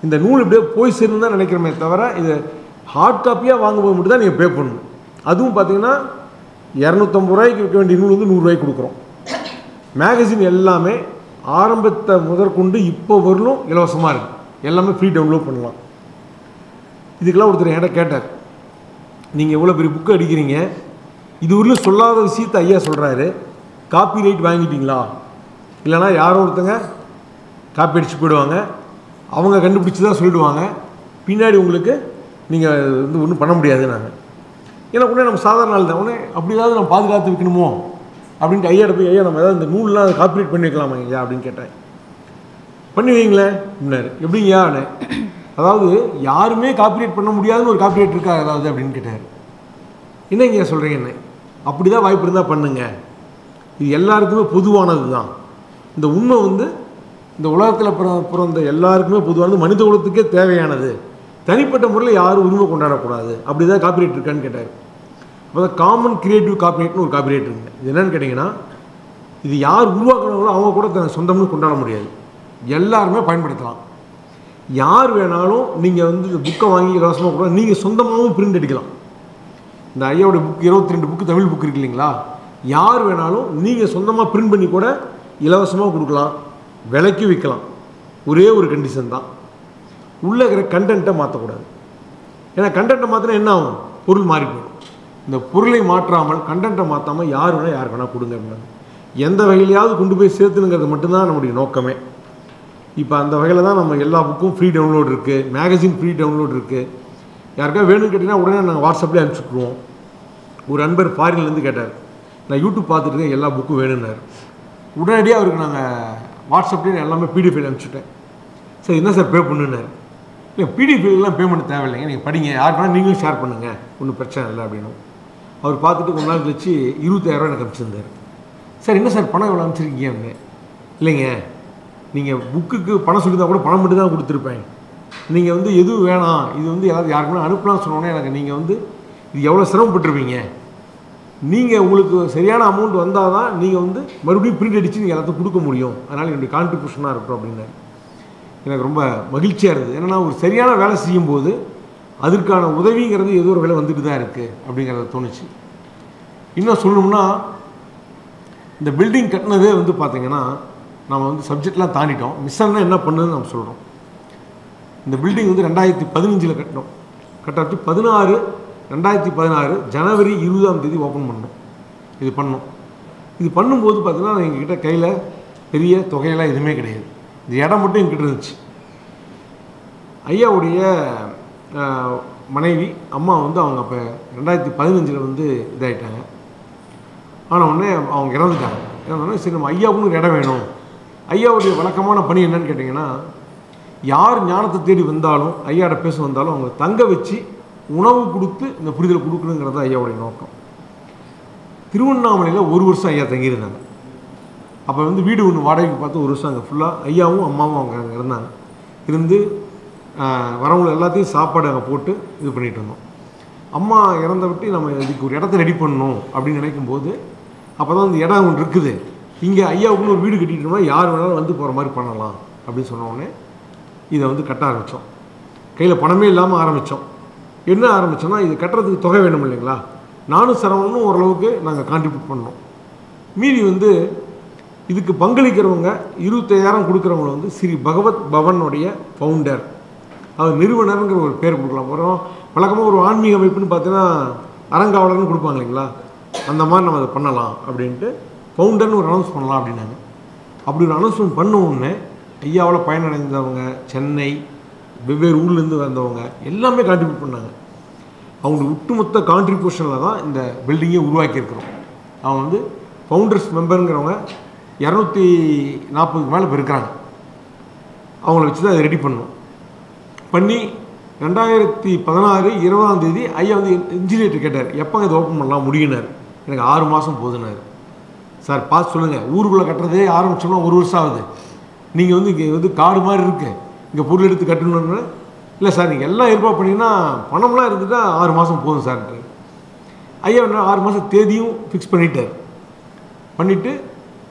இந்த நூல் இப்படியே போய் சேருன்னு தான் நினைக்கிறோமே தவிர இது ஹார்ட் காப்பியாக வாங்கும்போது மட்டும் தான் நீங்கள் பே பண்ணணும். அதுவும் பார்த்தீங்கன்னா 250 ரூபாய்க்கு விற்க வேண்டிய நூல் வந்து 100 ரூபாய்க்கு கொடுக்குறோம். மேகசின் எல்லாமே ஆரம்பத்தை முதற்கொண்டு இப்போ வரலும் இலவசமாக இருக்குது. எல்லாமே ஃப்ரீ டவுன்லோட் பண்ணலாம். இதுக்கெல்லாம் ஒருத்தர் என்கிட்ட கேட்டார், நீங்கள் எவ்வளோ பெரிய புக்கு அடிக்கிறீங்க, இது ஊரில் சொல்லாத விஷயத்தை ஐயா சொல்கிறாரு, காப்பி ரைட் வாங்கிட்டீங்களா, இல்லைனா யாரோ ஒருத்தங்க காப்பி அடித்து போயிடுவாங்க, அவங்க கண்டுபிடிச்சி தான் சொல்லிவிடுவாங்க, பின்னாடி உங்களுக்கு நீங்கள் வந்து ஒன்றும் பண்ண முடியாது. நாங்கள் எனக்கு உடனே நம்ம சாதாரண நாள் தான், உடனே அப்படி ஏதாவது நம்ம பாதுகாத்து வைக்கணுமோ அப்படின்ட்டு ஐயாட்ட போய், ஐயா நம்ம ஏதாவது இந்த நூல்லாம் அதை காப்பி ரைட் பண்ணி வைக்கலாமா ஐயா அப்படின்னு கேட்டேன். பண்ணி வைங்களேன் அப்படின்னாரு. எப்படிங்கய்யாண்ணே, அதாவது யாருமே காப்பிரைட் பண்ண முடியாதுன்னு ஒரு காப்பிரைட் இருக்கா ஏதாவது அப்படின்னு கேட்டார். என்னங்க சொல்கிறீங்க, என்ன அப்படி தான் வாய்ப்பு இருந்தால் பண்ணுங்க, இது எல்லாருக்குமே பொதுவானது தான். இந்த உண்மை வந்து இந்த உலகத்தில் பிறந்த எல்லாருக்குமே பொதுவானது, மனித குலத்துக்கே தேவையானது, தனிப்பட்ட முறையில் யாரும் உரிமை கொண்டாடக்கூடாது, அப்படி தான் காப்பிரைட் இருக்கான்னு கேட்டார். அப்போ தான் காமன் கிரியேட்டிவ் காப்பிரைட்னு ஒரு காப்பிரைட் இருக்குங்க. இது என்னென்னு கேட்டிங்கன்னா, இது யார் உருவாக்குறாங்களோ அவங்க கூட தன் சொந்தம்னு கொண்டாட முடியாது, எல்லாருமே பயன்படுத்தலாம். யார் வேணாலும் நீங்கள் வந்து இந்த புக்கை வாங்கி இலவசமாக கூட நீங்கள் சொந்தமாகவும் பிரிண்ட் அடிக்கலாம். இந்த ஐயாவோட புக் 22 புக்கு தமிழ் புக் இருக்கு இல்லைங்களா, யார் வேணாலும் நீங்கள் சொந்தமாக பிரிண்ட் பண்ணி கூட இலவசமாக கொடுக்கலாம், விலைக்கு விற்கலாம். ஒரே ஒரு கண்டிஷன் தான், உள்ளே இருக்கிற கண்டென்ட்டை மாற்றக்கூடாது. ஏன்னா கண்டென்ட்டை மாற்றினா என்ன ஆகும், பொருள் மாறி போயிடும். இந்த பொருளை மாற்றாமல் கண்டென்ட்டை மாற்றாமல் யார் வேணால் யார் வேணால் கொடுங்க அப்படின்னாங்க. எந்த வகையிலையாவது கொண்டு போய் சேர்த்துனுங்கிறது மட்டும்தான் நம்முடைய நோக்கமே. இப்போ அந்த வகையில் தான் நம்ம எல்லா புக்கும் ஃப்ரீ டவுன்லோட் இருக்குது, மேகசின் ஃப்ரீ டவுன்லோட் இருக்குது. யாருக்கா வேணும்னு கேட்டிங்கன்னா உடனே நாங்கள் வாட்ஸ்அப்லேயே அனுப்பிச்சுட்ருவோம். ஒரு நண்பர் ஃபாரின்லேருந்து கேட்டார், நான் யூடியூப் பார்த்துட்டு இருக்கேன், எல்லா புக்கும் வேணும்னார். உடனடியாக அவருக்கு நாங்கள் வாட்ஸ்அப்லேயே எல்லாமே பிடிஎஃப் அனுப்பிச்சுட்டேன். சரி என்ன சார் பே பண்ணுனார். இல்லை பிடிஎஃப்லாம் பேமெண்ட் தேவையில்லைங்க, நீங்கள் படிங்க, யாருக்குனா நீங்களும் ஷேர் பண்ணுங்கள், ஒன்றும் பிரச்சனை இல்லை அப்படின்னு. அவர் பார்த்துட்டு கொஞ்ச நாள் கழிச்சு 25,000 எனக்கு அனுப்பிச்சிருந்தார். சார் என்ன சார் பணம் எவ்வளோ அனுப்பிச்சிருக்கீங்க அப்படின்னு. இல்லைங்க, நீங்கள் புக்குக்கு பணம் சொல்லி தான் கூட பணம் மட்டும் தான் கொடுத்துருப்பேன், நீங்கள் வந்து எதுவும் வேணாம், இது வந்து யாருக்குன்னா அனுப்பலாம்னு சொன்னோன்னே எனக்கு நீங்கள் வந்து இது எவ்வளோ சிரமப்பட்டுருவீங்க, நீங்கள் உங்களுக்கு சரியான அமௌண்ட் வந்தால் தான் நீங்கள் வந்து மறுபடியும் பிரிண்ட் அடித்து நீங்கள் எல்லாத்தையும் கொடுக்க முடியும், அதனால் என்னுடைய கான்ட்ரிபியூஷனாக இருக்கட்டும் அப்படின்னாரு. எனக்கு ரொம்ப மகிழ்ச்சியாக இருந்தது. ஏன்னா ஒரு சரியான வேலை செய்யும்போது அதற்கான உதவிங்கிறது ஏதோ ஒரு வேலை வந்துட்டு தான் இருக்குது அப்படிங்கிறத தோணுச்சு. இன்னும் சொல்லணும்னா இந்த பில்டிங் கட்டினதே வந்து பார்த்திங்கன்னா நம்ம வந்து சப்ஜெக்ட்லாம் தாண்டிட்டோம். மிஷன்னா என்ன பண்ணுதுன்னு நம்ம சொல்கிறோம். இந்த பில்டிங் வந்து 2015 கட்டினோம். கட்டாச்சு 2016 ஜனவரி 20ஆம் ஓப்பன் பண்ணோம். இது பண்ணோம். இது பண்ணும்போது பார்த்தீங்கன்னா எங்ககிட்ட கையில் பெரிய தொகையெல்லாம் எதுவுமே கிடையாது. இந்த இடம் மட்டும் எங்கிட்ட இருந்துச்சு. ஐயாவுடைய மனைவி அம்மா வந்து அவங்க அப்போ 2015 வந்து இதாகிட்டாங்க. ஆனால் உடனே அவங்க இறந்துட்டாங்க. இறந்தோடனே சரி நம்ம ஐயாவுக்கு ஒரு இடம் வேணும். ஐயாவுடைய வழக்கமான பணி என்னன்னு கேட்டிங்கன்னா, யார் ஞானத்தை தேடி வந்தாலும் ஐயாவோட பேச வந்தாலும் அவங்க தங்க வச்சு உணவு கொடுத்து இந்த புரிதலை கொடுக்கணுங்கிறது தான் ஐயாவுடைய நோக்கம். திருவண்ணாமலையில் 1 வருஷம் ஐயா தங்கியிருந்தாங்க. அப்போ வந்து வீடு ஒன்று வாடகைக்கு பார்த்து 1 வருஷம் அங்கே ஃபுல்லாக ஐயாவும் அம்மாவும் அவங்க அங்கே இருந்தாங்க. இருந்து வரவங்களை எல்லாத்தையும் சாப்பாடு அங்கே போட்டு இது பண்ணிகிட்டு இருந்தோம். அம்மா இறந்த விட்டு நம்ம இதுக்கு ஒரு இடத்த ரெடி பண்ணணும் அப்படின்னு நினைக்கும்போது அப்போ தான் இந்த இடம் ஒன்று இருக்குது, இங்கே ஐயாவுக்குன்னு ஒரு வீடு கட்டிட்டோம்னா யார் வேணாலும் வந்து போகிற மாதிரி பண்ணலாம் அப்படின்னு சொன்னோடனே இதை வந்து கட்ட ஆரம்பித்தோம். கையில் பணமே இல்லாமல் ஆரம்பித்தோம். என்ன ஆரம்பித்தோன்னா இது கட்டுறதுக்கு தொகை வேணும் இல்லைங்களா, நானும் சரவணனும் ஓரளவுக்கு நாங்கள் கான்ட்ரிபியூட் பண்ணோம். மீதி வந்து இதுக்கு பங்களிக்கிறவங்க 25,000 கொடுக்குறவங்க வந்து ஸ்ரீ பகவத் பவனுடைய ஃபவுண்டர், அவர் நிறுவனருங்கிற ஒரு பேர் கொடுக்கலாம். அப்புறம் வழக்கமாக ஒரு ஆன்மீக அமைப்புன்னு பார்த்தீங்கன்னா அறங்காவலர்னு கொடுப்பாங்க இல்லைங்களா, அந்த மாதிரி நம்ம அதை பண்ணலாம் அப்படின்ட்டு ஃபவுண்டர்னு ஒரு அனௌன்ஸ் பண்ணலாம் அப்படின்னாங்க. அப்படி ஒரு அனௌன்ஸ்மெண்ட் பண்ண உடனே ஐயாவில் பயனடைந்தவங்க, சென்னை வெவ்வேறு ஊர்லேருந்து வந்தவங்க எல்லாமே கான்ட்ரிபியூட் பண்ணாங்க. அவங்க ஒட்டுமொத்த கான்ட்ரிபியூஷனில் தான் இந்த பில்டிங்கே உருவாக்கியிருக்கிறோம். அவங்க வந்து ஃபவுண்டர்ஸ் மெம்பருங்கிறவங்க 240 மேலே இப்போ இருக்கிறாங்க. அவங்கள வச்சு தான் அதை ரெடி பண்ணோம். பண்ணி 2016 20ஆம் தேதி ஐயா வந்து இன்ஜினியர் கேட்டார், எப்போங்க இதை ஓப்பன் பண்ணலாம் முடியினார். எனக்கு 6 மாதம் போதுனார். சார் பார்த்து சொல்லுங்கள், ஊருக்குள்ளே கட்டுறதே ஆரம்பிச்சோம்னா 1 வருஷம் ஆகுது, நீங்கள் வந்து இங்கே வந்து காடு மாதிரி இருக்குது, இங்கே பொருள் எடுத்து கட்டணுன்னு. இல்லை சார் நீங்கள் எல்லாம் ஏற்பாடு பண்ணிங்கன்னா பணம்லாம் இருந்துட்டா 6 மாதம் போதும் சார்ன்ட்டு. ஐயா 6 மாதம் தேதியும் ஃபிக்ஸ் பண்ணிட்டார். பண்ணிவிட்டு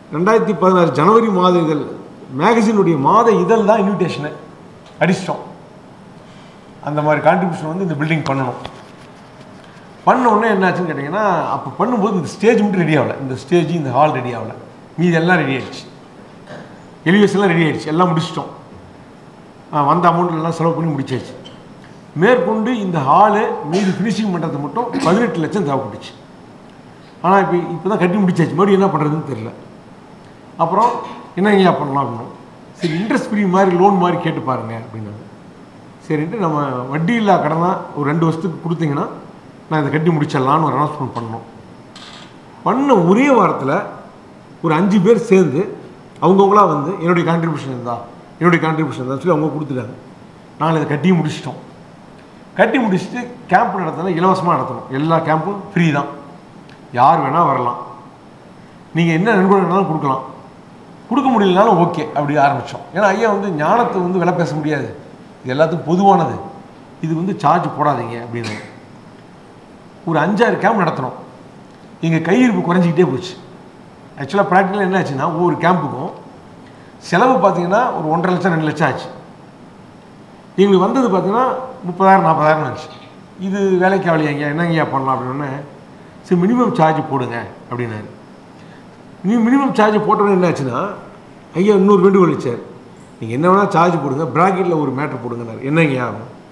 2016 ஜனவரி மாத இதழ் மேகசினுடைய மாத இதழ் தான் இன்விடேஷனை அடிச்சிட்டோம். அந்த மாதிரி கான்ட்ரிபியூஷன் வந்து இந்த பில்டிங் பண்ணணும். பண்ண உடனே என்னாச்சுன்னு கேட்டிங்கன்னா, அப்போ பண்ணும்போது இந்த ஸ்டேஜ் மட்டும் ரெடி ஆகலை. இந்த ஸ்டேஜ் இந்த ஹால் ரெடி ஆகலை. மீது எல்லாம் ரெடி ஆகிடுச்சு. எலிவேஷன்லாம் ரெடி ஆகிடுச்சு. எல்லாம் முடிச்சிட்டோம். வந்த அமௌண்ட்லாம் செலவு பண்ணி முடிச்சாச்சு. மேற்கொண்டு இந்த ஹாலு மீது ஃபினிஷிங் பண்ணுறது மட்டும் 18 லட்சம் தேவைப்பட்டுச்சு. ஆனால் இப்போ தான் கட்டி முடிச்சாச்சு. மறுபடியும் என்ன பண்ணுறதுன்னு தெரியல. அப்புறம் என்னங்கய்யா பண்ணலாம் அப்படின்னா, சரி இன்ட்ரெஸ்ட் ஃப்ரீ மாதிரி லோன் மாதிரி கேட்டு பாருங்க அப்படின்னாங்க. சரின்ட்டு நம்ம வட்டி இல்லா கடனாக ஒரு 2 வருஷத்துக்கு கொடுத்தீங்கன்னா நான் இதை கட்டி முடிச்சிடலான்னு ஒரு அனௌன்ஸ்மெண்ட் பண்ணோம். பண்ண ஒரே வாரத்தில் ஒரு 5 பேர் சேர்ந்து அவங்கவுங்களா வந்து என்னுடைய கான்ட்ரிபியூஷன் சொல்லி அவங்க கொடுத்துட்டாங்க. நாங்கள் இதை கட்டி முடிச்சிட்டோம். கட்டி முடிச்சுட்டு கேம்ப் நடத்தினா இலவசமாக நடத்தணும். எல்லா கேம்பும் ஃப்ரீ தான். யார் வேணால் வரலாம். நீங்கள் என்ன நன்கொடை வேணாலும் கொடுக்கலாம். கொடுக்க முடியலனாலும் ஓகே அப்படி ஆரம்பித்தோம். ஏன்னா ஐயா வந்து ஞானத்தை வந்து விலை பேச முடியாது, இது எல்லாத்துக்கும் பொதுவானது, இது வந்து சார்ஜ் போடாதீங்க அப்படின்னு. ஒரு 5-6 கேம்ப் நடத்தினோம். எங்கள் கையிருப்பு குறைஞ்சிக்கிட்டே போச்சு. ஆக்சுவலாக ப்ராக்டிக்கலாக என்ன ஆச்சுன்னா, ஒவ்வொரு கேம்புக்கும் செலவு பார்த்தீங்கன்னா ஒரு 1.5 லட்சம் 2 லட்சம் ஆச்சு. எங்களுக்கு வந்தது பார்த்தீங்கன்னா 30,000 40,000 ஆச்சு. இது வேலைக்கு ஆகலையாங்க, என்னங்கய்யா பண்ணலாம் அப்படின்னோடனே, சரி மினிமம் சார்ஜ் போடுங்க அப்படின்னாரு. மினிமம் சார்ஜ் போட்டோன்னு என்ன ஆச்சுன்னா, ஐயா இன்னொரு வேண்டுகோள் வச்சார். நீங்கள் என்ன வேணால் சார்ஜ் போடுங்க, ப்ராக்கெட்டில் ஒரு மேட்ரு போடுங்கன்னாரு. என்னங்கய்யா,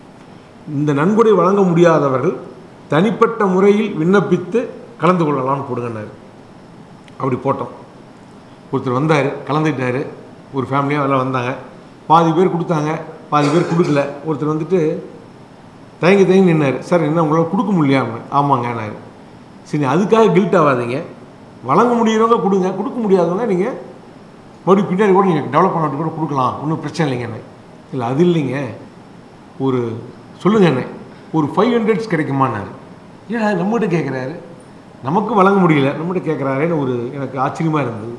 இந்த நன்கொடை வழங்க முடியாதவர்கள் தனிப்பட்ட முறையில் விண்ணப்பித்து கலந்து கொள்ளலாம்னு போடுங்கன்னாரு. அப்படி போட்டோம். ஒருத்தர் வந்தார், கலந்துக்கிட்டார். ஒரு ஃபேமிலியாக எல்லாம் வந்தாங்க. பாதி பேர் கொடுத்தாங்க, பாதி பேர் கொடுக்கல. ஒருத்தர் வந்துட்டு தயங்கி நின்னார். சார் என்ன உங்களால் கொடுக்க முடியாமல்? ஆமாங்கன்னாரு. சரி அதுக்காக கில்ட் ஆகாதீங்க, வழங்க முடியறவங்க கொடுங்க, கொடுக்க முடியாதவங்க நீங்கள் மறுபடியும் பின்னாடி கூட நீங்கள் டெவலப் பண்ணிட்டு கூட கொடுக்கலாம், ஒன்றும் பிரச்சனை இல்லைங்கண்ணே. இல்லை அது இல்லைங்க, ஒரு சொல்லுங்கண்ணே ஒரு 500 கிடைக்குமான்னாரு. ஏன்னா நம்மகிட்ட கேட்குறாரு, நமக்கு வழங்க முடியல, நம்மகிட்ட கேட்குறாருன்னு ஒரு எனக்கு ஆச்சரியமாக இருந்தது.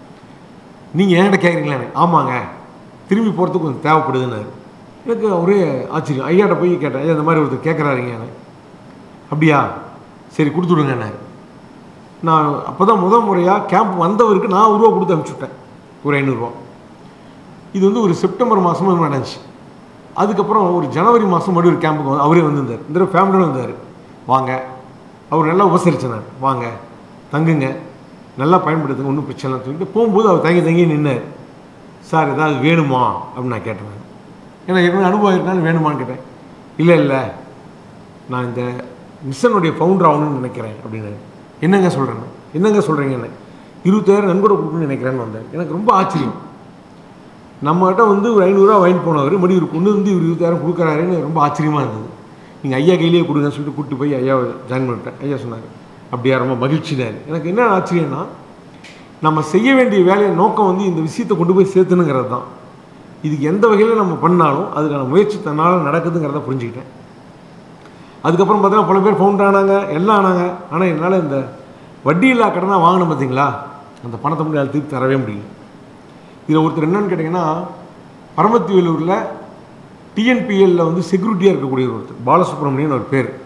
நீங்கள் என்கிட்ட கேட்குறீங்களாண்ணே? ஆமாங்க, திரும்பி போகிறதுக்கு கொஞ்சம் தேவைப்படுதுன்னாரு. எனக்கு ஒரே ஆச்சரியம். ஐயாட்ட போய் கேட்டேன், ஐயா இந்த மாதிரி ஒருத்தர் கேட்குறாருங்கண்ணே. அப்படியா, சரி கொடுத்துடுங்கண்ணாரு. நான் அப்போ தான் முறையாக கேம்ப் வந்தவருக்கு நான் ரூபா கொடுத்து அனுப்பிச்சுட்டேன், ஒரு 500 ரூபா. இது வந்து ஒரு செப்டம்பர் மாதமும் நடந்துச்சு. அதுக்கப்புறம் ஒரு ஜனவரி மாதம் மறுபடியும் ஒரு கேம்புக்கு அவரே வந்திருந்தார். இந்த ஃபேமிலியோடு வந்தார். வாங்க, அவர் நல்லா உபசரிச்சனார். வாங்க தங்குங்க, நல்லா பயன்படுத்துங்க, ஒன்றும் பிரச்சனை இல்லைன்னு சொல்லிட்டு போகும்போது அவர் தங்கி நின்னார். சார் ஏதாவது வேணுமா அப்படின்னு நான் கேட்டேன். ஏன்னா ஏற்கனவே அனுபவம் இருந்தாலும் வேணுமான்னு கேட்டேன். இல்லை நான் இந்த மிஷனுடைய ஃபவுண்டர் ஆகணும்னு நினைக்கிறேன் அப்படின்னு. என்னங்க சொல்கிறீங்கன்னு 20,000 நன்கொடை கொடுக்கணும்னு நினைக்கிறேன்னு வந்தேன். எனக்கு ரொம்ப ஆச்சரியம். நம்மகிட்ட வந்து ஒரு 500 ரூபா வாங்கிட்டு போனவர் மறுபடியும் ஒரு கொண்டு வந்து இவர் 20,000 கொடுக்குறாருன்னு ரொம்ப ஆச்சரியமாக இருந்தது. நீங்கள் ஐயா கையிலேயே கொடுங்கன்னு சொல்லிட்டு கூப்பிட்டு போய் ஐயா ஜாயின் பண்ணிட்டேன். ஐயா சொன்னார், அப்படியா, ரொம்ப மகிழ்ச்சினார். எனக்கு என்ன ஆச்சரியம்னா, நம்ம செய்ய வேண்டிய வேலையை நோக்கம் வந்து இந்த விஷயத்தை கொண்டு போய் சேர்த்துனுங்கிறது தான். இதுக்கு எந்த வகையில் நம்ம பண்ணாலும் அதுக்கான முயற்சி தன்னால் நடக்குதுங்கிறத புரிஞ்சுக்கிட்டேன். அதுக்கப்புறம் பார்த்தீங்கன்னா பல பேர் ஃபவுண்டர் ஆனாங்க, எல்லாம் ஆனாங்க. ஆனால் என்னால் இந்த வட்டி இல்லா கடனாக வாங்கினோம் பார்த்தீங்களா, அந்த பணத்தை மட்டும் திருப்பி தரவே முடியல. இதில் ஒருத்தர் என்னன்னு கேட்டிங்கன்னா, பரமத்தி வேலூரில் டிஎன்பிஎல்லில் வந்து செக்யூரிட்டியாக இருக்கக்கூடிய ஒருத்தர் பாலசுப்ரமணியன் ஒரு பேர்.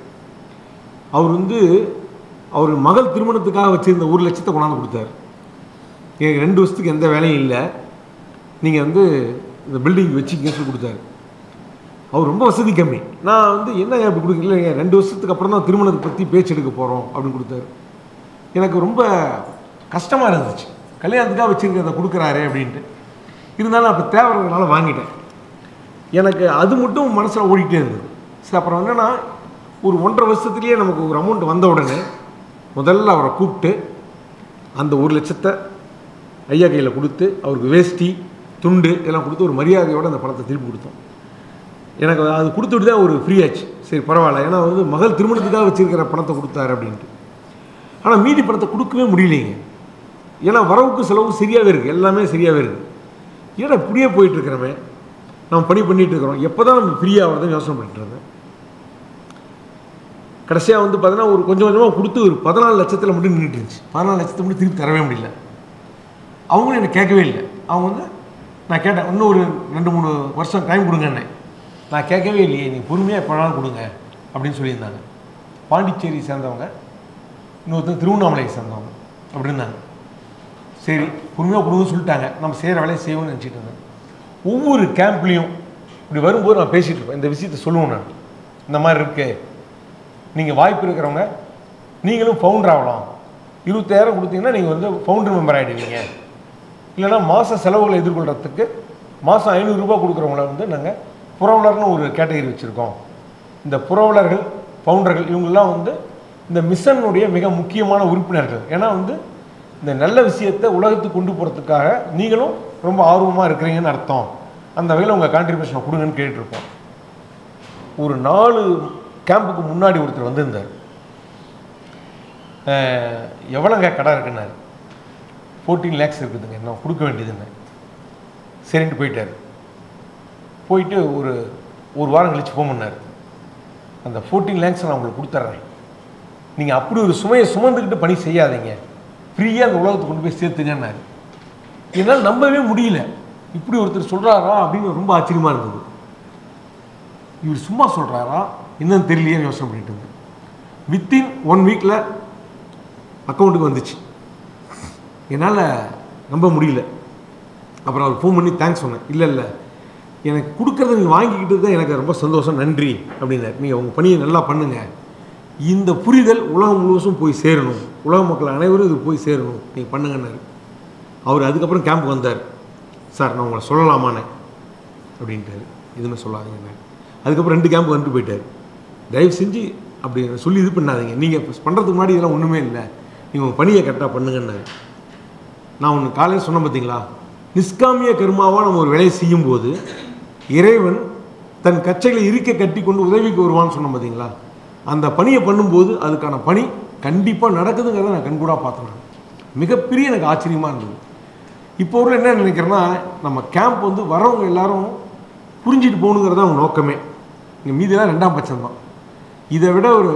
அவர் வந்து அவர் மகள் திருமணத்துக்காக வச்சுருந்த 1 லட்சத்தை கொண்டாந்து கொடுத்தாரு. எனக்கு 2 வருஷத்துக்கு எந்த வேலையும் இல்லை, நீங்கள் வந்து இந்த பில்டிங் வச்சுக்கன்னு சொல்லி கொடுத்தாரு. அவர் ரொம்ப வசதி கம்மி. நான் வந்து என்ன அப்படி கொடுக்கல, 2 வருஷத்துக்கு அப்புறம் தான் திருமணத்தை பற்றி பேச்சு எடுக்க போகிறோம் அப்படின்னு கொடுத்தாரு. எனக்கு ரொம்ப கஷ்டமாக இருந்துச்சு, கல்யாணத்துக்காக வச்சுருக்கிறத கொடுக்குறாரே அப்படின்ட்டு. இருந்தாலும் அப்போ தேவைறதுனால வாங்கிட்டேன். எனக்கு அது மட்டும் மனசில் ஓடிக்கிட்டே இருந்தது. சரி அப்புறம் என்னென்னா, ஒரு 1.5 வருஷத்துலேயே நமக்கு ஒரு அமௌண்ட் வந்த உடனே முதல்ல அவரை கூப்பிட்டு அந்த 1 லட்சத்தை ஐயா கையில் கொடுத்து அவருக்கு வேஷ்டி துண்டு எல்லாம் கொடுத்து ஒரு மரியாதையோடு அந்த பணத்தை திருப்பி கொடுத்தோம். எனக்கு அது கொடுத்துட்டு தான் ஒரு ஃப்ரீ ஆச்சு. சரி பரவாயில்ல, ஏன்னா வந்து மகள் திருமணத்துக்காக வச்சுருக்கிற பணத்தை கொடுத்தாரு அப்படின்ட்டு. ஆனால் மீதி பணத்தை கொடுக்கவே முடியலைங்க. ஏன்னா வரவுக்கு செலவு சரியாகவே இருக்குது, எல்லாமே சரியாகவே இருக்குது. ஏன்னா இப்படியே போயிட்டுருக்கிறோமே, நம்ம பண்ணிகிட்டு இருக்கிறோம், எப்போ தான் நம்ம ஃப்ரீயாக ஆகிறதுன்னு யோசனை பண்ணிட்டு இருந்தேன். கடைசியாக வந்து பார்த்தீங்கன்னா ஒரு கொஞ்சம் கொஞ்சமாக கொடுத்து ஒரு 14 லட்சத்தில் மட்டும் நின்றுட்டு இருந்துச்சு. 14 லட்சத்தை மட்டும் திருப்பி தரவே முடியல. அவங்களும் எனக்கு கேட்கவே இல்லை. அவங்க வந்து நான் கேட்டேன், இன்னும் ஒரு 2-3 வருஷம் டைம் கொடுங்கண்ணே. நான் கேட்கவே இல்லையே, நீ பொறுமையாக எப்போனாலும் கொடுங்க அப்படின்னு சொல்லியிருந்தாங்க. பாண்டிச்சேரி சேர்ந்தவங்க, இன்னொருத்தர் திருவண்ணாமலையை சேர்ந்தவங்க அப்படி இருந்தாங்க. சரி பொறுமையாக கொடுங்கன்னு சொல்லிட்டாங்க, நம்ம செய்கிற வேலையை செய்வோம்னு நினச்சிட்டு இருந்தேன். ஒவ்வொரு கேம்ப்லேயும் இப்படி வரும்போது நான் பேசிகிட்டு இருப்பேன், இந்த விஷயத்தை சொல்லுவேன். நான் இந்த மாதிரி இருக்குது, நீங்கள் வாய்ப்பு இருக்கிறவங்க நீங்களும் ஃபவுண்டர் ஆகலாம், 20,000 கொடுத்தீங்கன்னா நீங்கள் வந்து ஃபவுண்டர் மெம்பர் ஆகிடுவீங்க, இல்லைனா மாத செலவுகளை எதிர்கொள்கிறதுக்கு மாதம் 500 ரூபா கொடுக்குறவங்கள வந்து நாங்கள் புரவலர்னு ஒரு கேட்டகரி வச்சுருக்கோம். இந்த புரவலர்கள், ஃபவுண்டர்கள் இவங்கெல்லாம் வந்து இந்த மிஷனுடைய மிக முக்கியமான உறுப்பினர்கள். ஏன்னா வந்து இந்த நல்ல விஷயத்தை உலகத்துக்கு கொண்டு போகிறதுக்காக நீங்களும் ரொம்ப ஆர்வமாக இருக்கிறீங்கன்னு அர்த்தம். அந்த வகையில் உங்கள் கான்ட்ரிபியூஷனை கொடுங்கன்னு கேட்டுருப்போம். ஒரு 4 கேம்புக்கு முன்னாடி ஒருத்தர் வந்திருந்தார். எவ்வளோங்க கடை இருக்குன்னாரு. 14 lakhs இருக்குதுங்க, இன்னும் கொடுக்க வேண்டியதுன்னு. சரின்ட்டு போயிட்டார். போயிட்டு ஒரு வாரம் கழித்து ஃபோன் பண்ணார். அந்த 14 lakhs நான் உங்களுக்கு கொடுத்துட்றேன், நீங்கள் அப்படி ஒரு சுமையை சுமந்துக்கிட்டு பணி செய்யாதீங்க, ஃப்ரீயாக அந்த உலகத்துக்கு கொண்டு போய் சேர்த்துங்கன்னாரு. என்னால் நம்பவே முடியல, இப்படி ஒருத்தர் சொல்கிறாரா அப்படின்னு ரொம்ப ஆச்சரியமாக இருந்தது. இவர் சும்மா சொல்கிறாரா என்னன்னு தெரியலையே யோசனை பண்ணிட்டு இருந்தேன். வித்தின் 1 வீக்கில் அக்கௌண்ட்டுக்கு வந்துச்சு. என்னால் நம்ப முடியல. அப்புறம் அவர் ஃபோன் பண்ணி தேங்க்ஸ் சொன்னேன். இல்லை எனக்கு கொடுக்குறத நீங்கள் வாங்கிக்கிட்டு தான் எனக்கு ரொம்ப சந்தோஷம், நன்றி அப்படின்னாரு. நீங்கள் உங்கள் பணியை நல்லா பண்ணுங்கள், இந்த புரிதல் உலகம் முழுவதும் போய் சேரணும், உலக மக்கள் அனைவரும் இது போய் சேரணும், நீங்கள் பண்ணுங்கன்னாரு. அவர் அதுக்கப்புறம் கேம்ப் வந்தார். சார் நான் உங்களை சொல்லலாமாண்ணே அப்படின்ட்டார். எதுவுமே சொல்லாதீங்கண்ணே. அதுக்கப்புறம் 2 கேம்ப் வந்துட்டு போயிட்டார். தயவு செஞ்சு அப்படி சொல்லி இது பண்ணாதீங்க, நீங்கள் பண்ணுறதுக்கு முன்னாடி இதெல்லாம் ஒன்றுமே இல்லை, நீங்கள் உங்கள் பணியை கரெக்டாக பண்ணுங்கன்னாரு. நான் ஒன்று காலையில் சொன்னேன் பார்த்தீங்களா, நிஷ்காமிய கர்மாவாக நம்ம ஒரு வேலையை செய்யும்போது இறைவன் தன் கச்சைகளை இருக்க கட்டி கொண்டு உதவிக்கு வருவான்னு சொன்னோம் பார்த்தீங்களா, அந்த பணியை பண்ணும்போது அதுக்கான பணி கண்டிப்பாக நடக்குதுங்கிறத நான் கண்கூடாக பார்த்தேன். மிகப்பெரிய எனக்கு ஆச்சரியமாக இருந்தது. இப்போ ஒரு என்ன நினைக்கிறேன்னா, நம்ம கேம்ப் வந்து வரவங்க எல்லாரும் புரிஞ்சுட்டு போகணுங்கிறத அவங்க நோக்கமே. இங்கே மீதியெல்லாம் 2ஆம் பட்சம் தான். இதை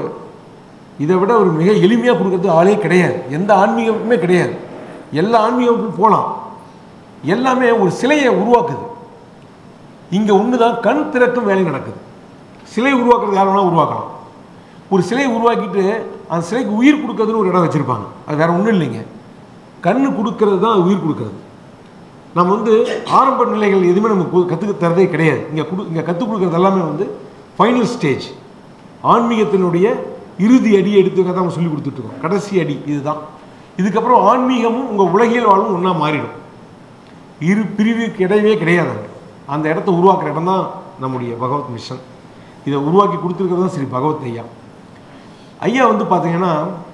விட ஒரு மிக எளிமையாக கொடுக்கறது ஆளே கிடையாது, எந்த ஆன்மீகமுமே கிடையாது. எல்லா ஆன்மீகமும் போகலாம், எல்லாமே ஒரு சிலையை உருவாக்குது. இங்கே ஒன்று தான் கண் திறக்கும் வேலை நடக்குது. சிலை உருவாக்குறது யார் வேணால் உருவாக்கலாம். ஒரு சிலையை உருவாக்கிட்டு அந்த சிலைக்கு உயிர் கொடுக்கறதுன்னு ஒரு இடம் வச்சுருப்பாங்க. அது வேறு ஒன்றும் இல்லைங்க, கண்ணு கொடுக்கறது தான் உயிர் கொடுக்கறது. நம்ம வந்து ஆரம்ப நிலைகள் எதுவுமே நம்ம கற்றுக்க தரதே கிடையாது. இங்கே கற்றுக் கொடுக்குறது எல்லாமே வந்து ஃபைனல் ஸ்டேஜ், ஆன்மீகத்தினுடைய இறுதி அடியை எடுத்துக்க தான் நம்ம சொல்லி கொடுத்துட்ருக்கோம். கடைசி அடி இதுதான். இதுக்கப்புறம் ஆன்மீகமும் உங்கள் உலகியல் வாழ்வும் ஒன்றா மாறிடும். இரு பிரிவுக்கு இடையவே கிடையாதுங்க. அந்த இடத்த உருவாக்குற இடம் தான் நம்முடைய பகவத் மிஷன். இதை உருவாக்கி கொடுத்துருக்கிறது தான் ஸ்ரீ பகவத் ஐயா. ஐயா வந்து பார்த்தீங்கன்னா,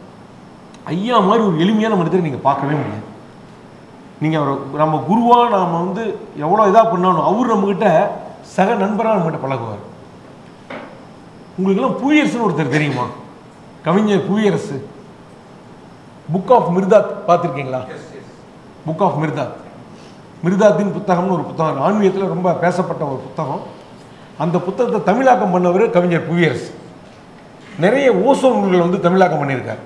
ஐயா மாதிரி ஒரு எளிமையான மனிதரை நீங்கள் பார்க்கவே முடியாது. நீங்கள் அவரை நம்ம குருவாக நாம் வந்து எவ்வளோ இதாக பண்ணாலும் அவர் நம்மக்கிட்ட சக நண்பராக நம்மகிட்ட பழகுவார். உங்களுக்கெல்லாம் புவியரசுன்னு ஒருத்தர் தெரியுமா? கவிஞர் புவியரசு. புக் ஆஃப் மிர்தாத் பார்த்துருக்கீங்களா? புக் ஆஃப் மிர்தாத், மிர்தாத்தின் புத்தகம்னு ஒரு புத்தகம், ஆன்மீகத்தில் ரொம்ப பேசப்பட்ட ஒரு புத்தகம். அந்த புத்தகத்தை தமிழாக்கம் பண்ணவர் கவிஞர் புவியரசு. நிறைய ஓசோ நூல்கள் வந்து தமிழாக்கம் பண்ணியிருக்கார்.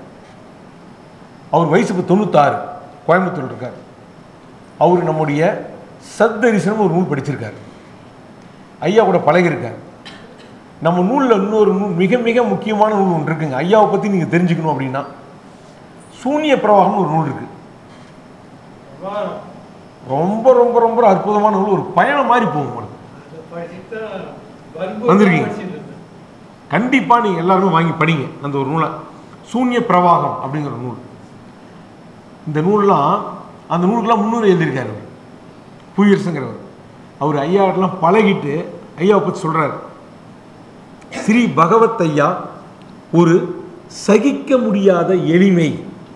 அவர் வயசு இப்போ 96, கோயம்புத்தூர் இருக்கார். அவர் நம்முடைய சத்தரிசனம் ஒரு நூல் படிச்சிருக்கார், ஐயா கூட பழகிருக்கார். நம்ம நூலில் இன்னொரு நூல், மிக மிக முக்கியமான நூல் ஒன்று இருக்குங்க, ஐயாவை பற்றி நீங்கள் தெரிஞ்சுக்கணும் அப்படின்னா. சூன்ய பிரவாகம்னு ஒரு நூல் இருக்கு. ரொம்ப ரொம்ப ரொம்ப அற்புதமான நூல். ஒரு பயணம் மாதிரி போகும். வந்திருக்கீங்க, கண்டிப்பாக நீங்கள் எல்லாருமே வாங்கி படிங்க அந்த ஒரு நூலை. சூன்ய பிரவாகம் அப்படிங்கிற நூல். இந்த நூல்லாம், அந்த நூலுக்கெல்லாம் 300 எழுதியிருக்காரு அவர், புவியரசுங்கிறவர். அவர் ஐயாவெல்லாம் பழகிட்டு ஐயாவை பற்றி சொல்கிறார். ஸ்ரீ பகவத் ஐயா ஒரு சகிக்க முடியாத எளிமை.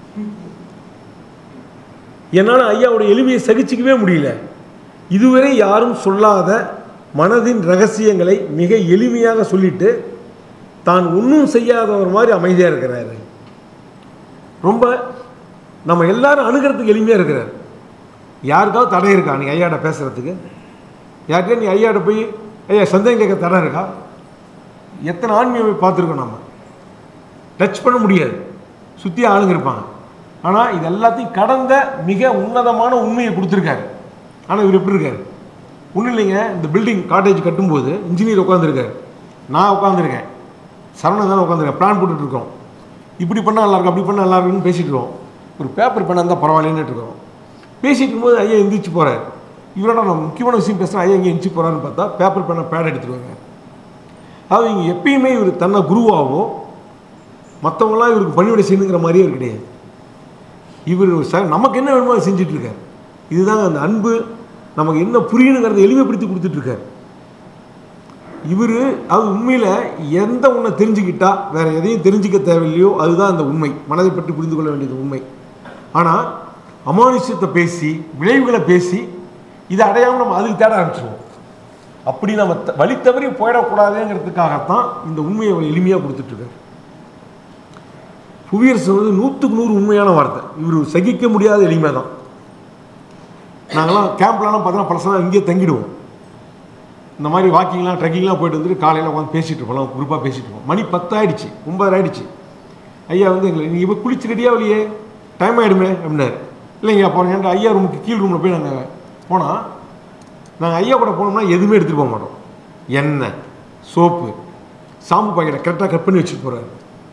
என்னால் ஐயாவுடைய எளிமையை சகிச்சிக்கவே முடியல. இதுவரை யாரும் சொல்லாத மனதின் ரகசியங்களை மிக எளிமையாக சொல்லிட்டு தான் ஒன்றும் செய்யாதவர் மாதிரி அமைதியாக இருக்கிறாரு. ரொம்ப நம்ம எல்லாரும் அணுகிறதுக்கு எளிமையாக இருக்கிறார். யாருக்காவது தடை இருக்கா நீ ஐயாட்ட பேசுகிறதுக்கு? யார்கிட்ட நீ ஐயாட்ட போய் ஐயா சந்தேகம் கேட்க தடை இருக்கா? எத்தனை ஆன்மீகம் பார்த்துருக்கோம், நம்ம டச் பண்ண முடியாது, சுற்றி ஆளுங்க இருப்பாங்க. ஆனால் இது எல்லாத்தையும் கடந்த மிக உன்னதமான உண்மையை கொடுத்துருக்காரு. ஆனால் இவர் எப்படி இருக்கார்? ஒன்றும் இல்லைங்க, இந்த பில்டிங் காட்டேஜ் கட்டும்போது இன்ஜினியர் உட்காந்துருக்காரு, நான் உட்காந்துருக்கேன், சரவணன் தானே உட்காந்துருக்கேன், பிளான் போட்டுட்ருக்கோம். இப்படி பண்ணால் நல்லாயிருக்கும், அப்படி பண்ணால் நல்லா இருக்குன்னு பேசிகிட்டு இருக்கோம். ஒரு பேப்பர் பண்ணால் இருந்தால் பரவாயில்லன்னு இருக்கோம். பேசிகிட்டு இருக்கும்போது ஐயா எந்திரிச்சு போகிறார். இவரோட நான் முக்கியமான விஷயம் பேசுகிறேன், ஐயா இங்கே எந்திரிச்சு போகிறான்னு பார்த்தா பேப்பர் பண்ண பேட் எடுத்துருவாங்க. அதாவது இங்கே எப்பயுமே இவர் தன்னை குருவாகவோ மற்றவங்களாம் இவருக்கு பணிவிடை செய்யணுங்கிற மாதிரியே இவர் கிடையாது. இவர் நமக்கு என்ன வேணுமோ அதை செஞ்சிட்ருக்கார். இதுதாங்க அந்த அன்பு நமக்கு என்ன புரியணுங்கிறத எளிமைப்படுத்தி கொடுத்துட்ருக்கார். இவர் அது உண்மையில் எந்த ஒன்றை தெரிஞ்சுக்கிட்டா வேறு எதையும் தெரிஞ்சிக்க தேவையில்லையோ அதுதான் அந்த உண்மை, மனதை பற்றி புரிந்து கொள்ள வேண்டியது உண்மை. ஆனால் அமானுஷ்யத்தை பேசி விளைவுகளை பேசி இதை அடையாமல் நம்ம அதுக்கு தேட ஆரம்பிச்சிடுவோம். அப்படி நம்ம வழி தவறி போயிடக்கூடாதுங்கிறதுக்காகத்தான் இந்த உண்மையை எளிமையாக கொடுத்துட்ருக்காரு. புவியரசு வந்து 100க்கு 100 உண்மையான வார்த்தை. இவர் சகிக்க முடியாத எளிமை தான். நாங்களாம் கேம்ப்லாம் பார்த்தோன்னா பழசெல்லாம் இங்கேயே தங்கிடுவோம். இந்த மாதிரி வாக்கிங்லாம் ட்ரெக்கிங்லாம் போயிட்டு வந்துட்டு காலையில் உட்காந்து பேசிகிட்டு இருப்போம், குரூப்பாக பேசிகிட்டு இருப்போம். மணி 10 ஆகிடுச்சு, 9 ஆகிடுச்சு. ஐயா வந்து எங்களை நீங்கள் இப்போ குளிச்சு ரெடியாக இல்லையே, டைம் ஆகிடுமே அப்படின்னாரு. இல்லைங்க அப்போ என்கிட்ட ஐயா ரூமுக்கு கீழ் ரூமில் போய் நாங்கள் போனால் நாங்கள் ஐயா கூட போனோம்னா எதுவுமே எடுத்துகிட்டு போக மாட்டோம். எண்ணெய், சோப்பு, சாம்பு பாக்கெட்டை கரெக்டாக கட் பண்ணி வச்சுட்டு போகிறாரு.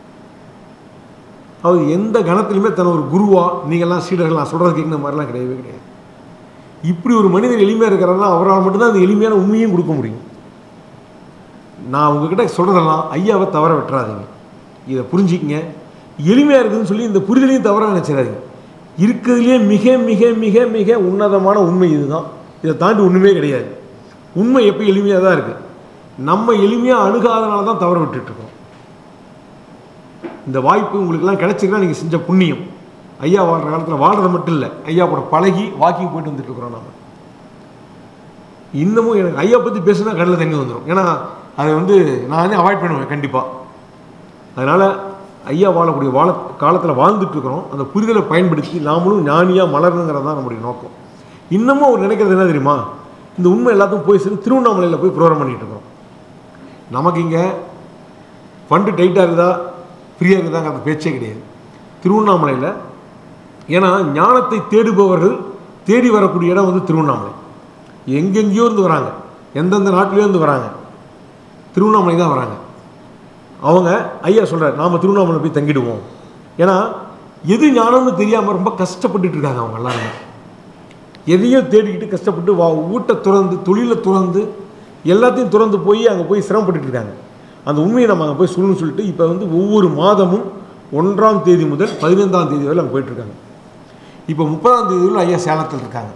அவர் எந்த கணத்துலையுமே தன்னை ஒரு குருவா நீங்கள்லாம் சீடர்கள்லாம் சொல்கிறது கேட்குற மாதிரிலாம் கிடையவே கிடையாது. இப்படி ஒரு மனிதர் எளிமையாக இருக்கிறதா அவரால் மட்டும்தான் அந்த எளிமையான உண்மையும் கொடுக்க முடியும். நான் உங்ககிட்ட சொல்கிறதெல்லாம் ஐயாவை தவற விட்டுறாதீங்க, இதை புரிஞ்சிக்கங்க. எளிமையாக இருக்குதுன்னு சொல்லி இந்த புரிதலையும் தவறாக நினச்சிடாதீங்க. இருக்கிறதுலேயே மிக மிக மிக மிக உன்னதமான உண்மை இதுதான். இதை தாண்டி ஒன்றுமே கிடையாது. உண்மை எப்போ எளிமையாக தான் இருக்குது. நம்ம எளிமையாக அணுகாதனால தான் தவற விட்டுட்ருக்கோம். இந்த வாய்ப்பு உங்களுக்கெல்லாம் கிடைச்சிங்கன்னா நீங்கள் செஞ்ச புண்ணியம். ஐயா வாழ்கிற காலத்தில் வாழ்கிறது மட்டும் இல்லை, ஐயா கூட பழகி வாக்கிங் போயிட்டு வந்துட்டுருக்குறோம். நம்ம இன்னமும் எனக்கு ஐயா பற்றி பேசுனா கடலில் தண்ணி வந்துடும். ஏன்னா அதை வந்து நான் வந்து அவாய்ட் பண்ணுவேன் கண்டிப்பாக. அதனால் ஐயா வாழக்கூடிய காலத்தில் வாழ்ந்துட்டுருக்குறோம். அந்த புரிதலை பயன்படுத்தி நாமளும் ஞானியாக மலரணுங்கிறது தான் நம்முடைய நோக்கம். இன்னமும் அவர் நினைக்கிறது என்ன தெரியுமா, இந்த உண்மை எல்லாத்துக்கும் போய் சரி திருவண்ணாமலையில் போய் ப்ரோக்ராம் பண்ணிகிட்டு இருக்கிறோம். நமக்கு இங்கே ஃபண்டு டைட்டாக இருக்குதா ஃப்ரீயாக இருக்குதாங்கிற பேச்சே கிடையாது திருவண்ணாமலையில். ஏன்னா ஞானத்தை தேடுபவர்கள் தேடி வரக்கூடிய இடம் வந்து திருவண்ணாமலை. எங்கெங்கேயோ இருந்து வராங்க, எந்தெந்த நாட்டிலேயோ இருந்து வராங்க, திருவண்ணாமலை தான் வராங்க. அவங்க ஐயா சொல்கிறார் நாம் திருவண்ணாமலை போய் தங்கிடுவோம். ஏன்னா எது ஞானம்னு தெரியாமல் ரொம்ப கஷ்டப்பட்டுட்டு இருக்காங்க அவங்க எல்லாருமே. எதையும் தேடிக்கிட்டு கஷ்டப்பட்டு வீட்டை துறந்து தொழிலை துறந்து எல்லாத்தையும் துறந்து போய் அங்கே போய் சிரமப்பட்டு இருக்காங்க. அந்த உண்மையை நம்ம அங்கே போய் சொல்லணும்னு சொல்லிட்டு இப்போ வந்து ஒவ்வொரு மாதமும் 1ஆம் தேதி முதல் 15ஆம் தேதி வரை அங்கே போயிட்டுருக்காங்க. இப்போ 30ஆம் தேதியில் ஐயா சேலத்தில் இருக்காங்க.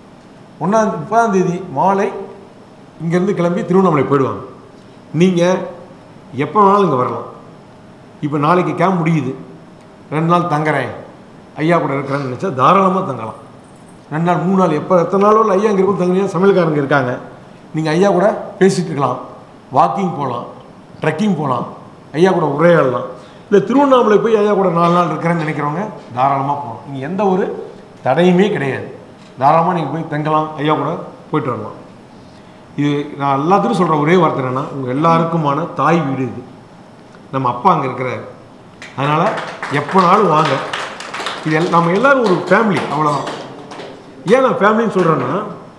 30ஆம் தேதி மாலை இங்கேருந்து கிளம்பி திருவண்ணாமலை போயிடுவாங்க. நீங்கள் எப்போ வேணாலும் இங்கே வரலாம். இப்போ நாளைக்கு கேம்ப் முடியுது, 2 நாள் தங்குறேன் ஐயா கூட இருக்கிறேன்னு நினச்சா தாராளமாக தங்கலாம். 2 நாள் 3 நாள் எப்போ எத்தனை நாளும் ஐயா இங்கே இருக்கும் தங்குறீங்க. சமையல்காரங்க இருக்காங்க, நீங்கள் ஐயா கூட பேசிகிட்டு இருக்கலாம், வாக்கிங் போகலாம், ட்ரெக்கிங் போகலாம், ஐயா கூட உரையாடலாம். இல்லை திருவண்ணாமலை போய் ஐயா கூட 4 நாள் இருக்கிறேன்னு நினைக்கிறவங்க தாராளமாக போகலாம். இங்கே எந்த ஒரு தடையுமே கிடையாது. தாராளமாக நீங்கள் போய் தங்கலாம், ஐயா கூட போயிட்டு வரலாம். இது நான் எல்லாத்துக்கும் சொல்கிற ஒரே வார்த்தை என்னென்னா, உங்கள் எல்லாருக்குமான தாய் வீடு இது. நம்ம அப்பா அங்கே இருக்கிறார். அதனால் எப்போனாலும் வாங்க. இது நம்ம எல்லோரும் ஒரு ஃபேமிலி, அவ்வளோதான். ஏன் நான் ஃபேமிலின்னு சொல்கிறேன்னா,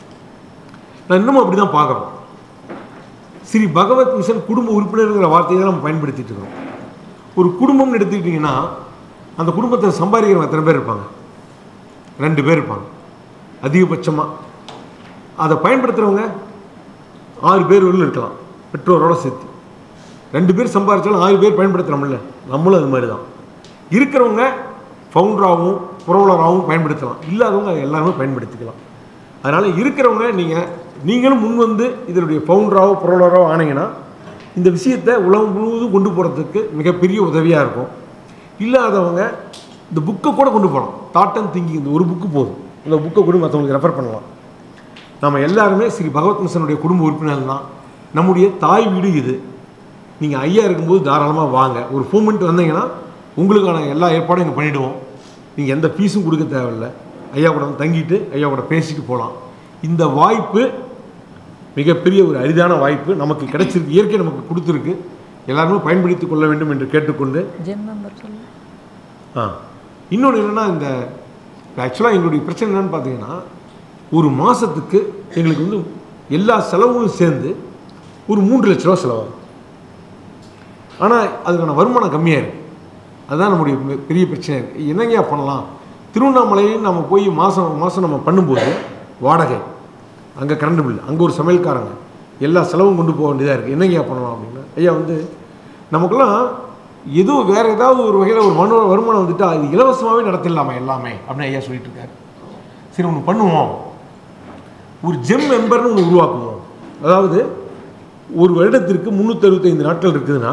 நான் இன்னமும் அப்படி தான் பார்க்குறோம். ஸ்ரீ பகவத் மிஷன் குடும்ப உறுப்பினருங்கிற வார்த்தையை தான் நம்ம பயன்படுத்திட்டு இருக்கோம். ஒரு குடும்பம்னு எடுத்துக்கிட்டிங்கன்னா அந்த குடும்பத்தை சம்பாதிக்கிறவங்க எத்தனை பேர் இருப்பாங்க? 2 பேர் இருப்பாங்க அதிகபட்சமாக. அதை பயன்படுத்துகிறவங்க 6 பேர் உள்ள இருக்கலாம், பெற்றோரோட சேர்த்து. 2 பேர் சம்பாதிச்சாலும் 6 பேர் பயன்படுத்துகிறோம்ல, நம்மளும் அது மாதிரி தான். இருக்கிறவங்க ஃபவுண்டராகவும் புரோலராகவும் பயன்படுத்தலாம், இல்லாதவங்க எல்லாருமே பயன்படுத்திக்கலாம். அதனால் இருக்கிறவங்க நீங்களும் முன் வந்து இதனுடைய ஃபவுண்டராகவோ புரோலராகவோ ஆனீங்கன்னா இந்த விஷயத்தை உலகம் முழுவதும் கொண்டு போகிறதுக்கு மிகப்பெரிய உதவியாக இருக்கும். இல்லாதவங்க இந்த புக்கை கூட கொண்டு போகலாம். தாட் அண்ட் திங்கிங் இந்த ஒரு புக்கு போதும். இந்த புக்கை கூட மற்றவங்களுக்கு ரெஃபர் பண்ணலாம். நம்ம எல்லாருமே ஸ்ரீ பகவத் மிஷனுடைய குடும்ப உறுப்பினர்கள் தான். நம்முடைய தாய் வீடு இது. நீங்கள் ஐயா இருக்கும்போது தாராளமாக வாங்க. ஒரு 4 மினிட் வந்தீங்கன்னா உங்களுக்கான எல்லா ஏற்பாடும் இங்கே பண்ணிவிடுவோம். நீங்கள் எந்த ஃபீஸும் கொடுக்க தேவையில்லை. ஐயா கூட தங்கிட்டு ஐயா கூட பேசிட்டு போகலாம். இந்த வாய்ப்பு மிகப்பெரிய ஒரு அரிதான வாய்ப்பு நமக்கு கிடைச்சிருக்கு. இயற்கை நமக்கு கொடுத்துருக்கு. எல்லாருமே பயன்படுத்தி கொள்ள வேண்டும் என்று கேட்டுக்கொண்டு இன்னொன்று என்னென்னா, இந்த ஆக்சுவலாக எங்களுடைய பிரச்சனை என்னென்னு பார்த்தீங்கன்னா, ஒரு மாதத்துக்கு எங்களுக்கு வந்து எல்லா செலவும் சேர்ந்து ஒரு 3 லட்ச ரூபா செலவாகும். ஆனால் அதுக்கான வருமானம் கம்மியாக இருக்குது. அதுதான் நம்முடைய பெரிய பிரச்சனை இருக்குது. என்னங்கயா பண்ணலாம்? திருவண்ணாமலையில் நம்ம போய் மாதம் நம்ம பண்ணும்போது வாடகை, அங்கே கரண்ட் பில், அங்கே ஒரு சமையல்காரங்க, எல்லா செலவும் கொண்டு போக வேண்டியதாக இருக்குது. என்னங்கய்யா பண்ணலாம் அப்படின்னா, ஐயா வந்து நமக்குலாம் எதுவும் வேறு ஏதாவது ஒரு வகையில் ஒரு வருமானம் வந்துட்டு அது இலவசமாகவே நடத்திடலாமா எல்லாமே அப்படின்னு ஐயா சொல்லிட்டு இருக்காரு. சரி ஒன்று பண்ணுவோம், ஒரு ஜெம் மெம்பர்னு ஒன்று உருவாக்குவோம். அதாவது ஒரு வருடத்திற்கு 365 நாட்கள் இருக்குதுன்னா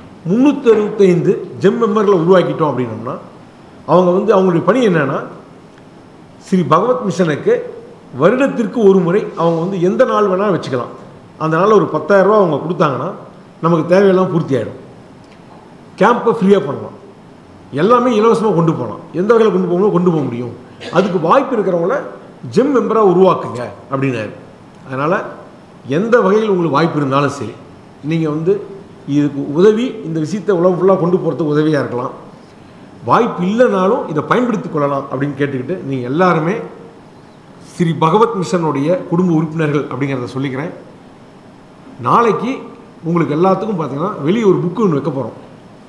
365 ஜெம் மெம்பர்களை உருவாக்கிட்டோம் அப்படின்னோம்னா அவங்க வந்து அவங்களுடைய பணி என்னன்னா, ஸ்ரீ பகவத் மிஷனுக்கு வருடத்திற்கு ஒரு முறை அவங்க வந்து எந்த நாள் வேணால் வச்சுக்கலாம். அந்த நாளில் ஒரு 10,000 ரூபா அவங்க கொடுத்தாங்கன்னா நமக்கு தேவையெல்லாம் பூர்த்தி ஆகிடும். கேம்பை ஃப்ரீயாக பண்ணலாம், எல்லாமே இலவசமாக கொண்டு போகலாம். எந்த வகையில் கொண்டு போகணும் கொண்டு போக முடியும். அதுக்கு வாய்ப்பு இருக்கிறவங்கள ஜெம் மெம்பராக உருவாக்குங்க அப்படின்னாரு. அதனால் எந்த வகையில் உங்களுக்கு வாய்ப்பு இருந்தாலும் சரி, நீங்கள் வந்து இதுக்கு உதவி, இந்த விஷயத்தை உலகம் ஃபுல்லாக கொண்டு போகிறதுக்கு உதவியாக இருக்கலாம். வாய்ப்பு இல்லைனாலும் இதை பயன்படுத்தி கொள்ளலாம் அப்படின்னு கேட்டுக்கிட்டு நீங்கள் எல்லாருமே ஸ்ரீ பகவத் மிஷனுடைய குடும்ப உறுப்பினர்கள் அப்படிங்கிறத சொல்லிக்கிறேன். நாளைக்கு உங்களுக்கு எல்லாத்துக்கும் பார்த்தீங்கன்னா வெளியே ஒரு புக்கு ஒன்று வைக்க போகிறோம்.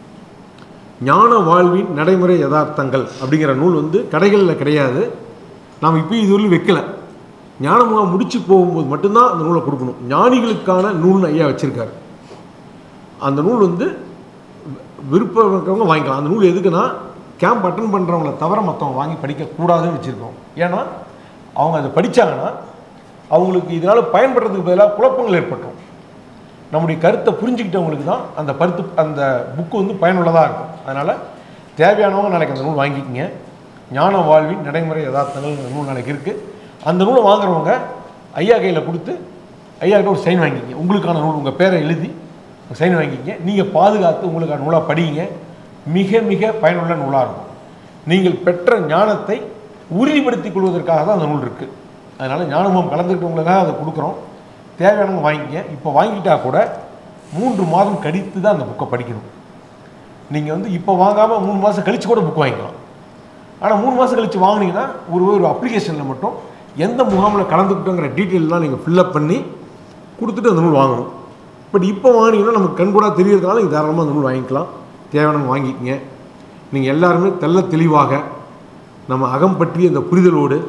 ஞான வாழ்வின் நடைமுறை யதார்த்தங்கள் அப்படிங்கிற நூல் வந்து கடைகளில் கிடையாது. நாம் இப்போ இதுவரையும் வைக்கலை. ஞானமாக முடிச்சு போகும்போது மட்டும்தான் அந்த நூலை கொடுக்கணும். ஞானிகளுக்கான நூல்னு ஐயா வச்சுருக்காரு. அந்த நூல் வந்து விருப்பம் இருக்கிறவங்க வாங்கிக்கலாம். அந்த நூல் எதுக்குன்னா, கேம்ப் அட்டன் பண்ணுறவங்கள தவிர மற்றவங்க வாங்கி படிக்கக்கூடாதுன்னு வச்சுருக்கோம். ஏன்னா அவங்க அதை படித்தாங்கன்னா அவங்களுக்கு இதனால் பயன்படுறதுக்கு பதிலாக குழப்பங்கள் ஏற்பட்டோம். நம்முடைய கருத்தை புரிஞ்சுக்கிட்டவங்களுக்கு தான் அந்த புக்கு வந்து பயனுள்ளதாக இருக்கும். அதனால் தேவையானவங்க நாளைக்கு அந்த நூல் வாங்கிக்கிங்க. ஞான வாழ்வின் நடைமுறை யதார்த்தங்கள் நூல் நாளைக்கு இருக்குது. அந்த நூலை வாங்குறவங்க ஐயா கையில் கொடுத்து ஐயா கிட்ட ஒரு சைன் வாங்கிக்கிங்க. உங்களுக்கான நூல் உங்கள் பேரை எழுதி சைன் வாங்கிக்கிங்க. நீங்கள் பாதுகாத்து உங்களுக்கான நூலாக படிங்க. மிக மிக பயனுள்ள நூலாக இருக்கும். நீங்கள் பெற்ற ஞானத்தை உறுதிப்படுத்திக் கொள்வதற்காக தான் அந்த நூல் இருக்குது. அதனால் ஞானமும் கலந்துக்கிட்டவங்களுக்காக அதை கொடுக்குறோம். தேவையானவங்க வாங்கிக்க. இப்போ வாங்கிட்டால் கூட 3 மாதம் கழித்து தான் அந்த புக்கை படிக்கணும். நீங்கள் வந்து இப்போ வாங்காமல் 3 மாதம் கழித்து கூட புக் வாங்கிக்கலாம். ஆனால் 3 மாதம் கழித்து வாங்கினீங்கன்னா ஒரு அப்ளிகேஷனில் மட்டும் எந்த முகாமில் கலந்துக்கிட்டோங்கிற டீட்டெயிலெலாம் நீங்கள் ஃபில்லப் பண்ணி கொடுத்துட்டு அந்த நூல் வாங்கணும். பட் இப்போ வாங்கினீங்கன்னா நமக்கு கண்கூடாக தெரியறதுனால நீங்கள் தாராளமாக அந்த நூல் வாங்கிக்கலாம். தேவையானவங்க வாங்கிக்கங்க. நீங்கள் எல்லாருமே தெளிவாக நம்ம அகம் பற்றிய இந்த புரிதலோடு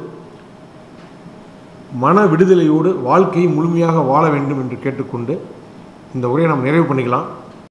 மன விடுதலையோடு வாழ்க்கையை முழுமையாக வாழ வேண்டும் என்று கேட்டுக்கொண்டு இந்த உரையை நாம் நிறைவு பண்ணிக்கலாம்.